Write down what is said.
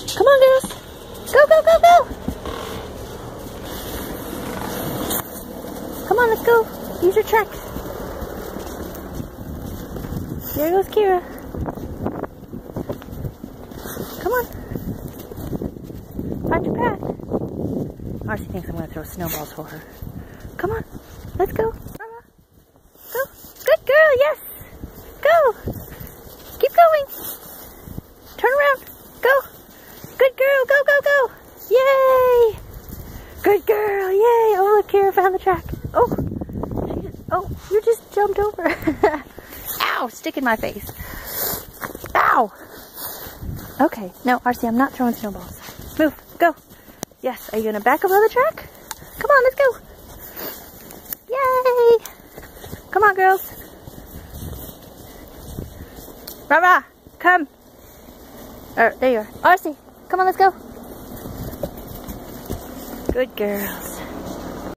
Come on, girls. Go, go, go, go. Come on, let's go. Use your tracks. There goes Kira. Come on. Find your path. Marcy thinks I'm going to throw snowballs for her. Come on. Let's go. Go. Good girl. Yes. Go. Keep going. Turn around. Go. Good girl. Go, go, go. Yay. Good girl. Yay. Oh, look, Kira found the track. Oh. You just jumped over. Ow. Stick in my face. Ow. Okay. No, RC, I'm not throwing snowballs. Move. Go. Yes. Are you going to back up on the track? Come on. Let's go. Yay. Come on, girls. Rara, come. There you are. RC, come on, let's go. Good girls.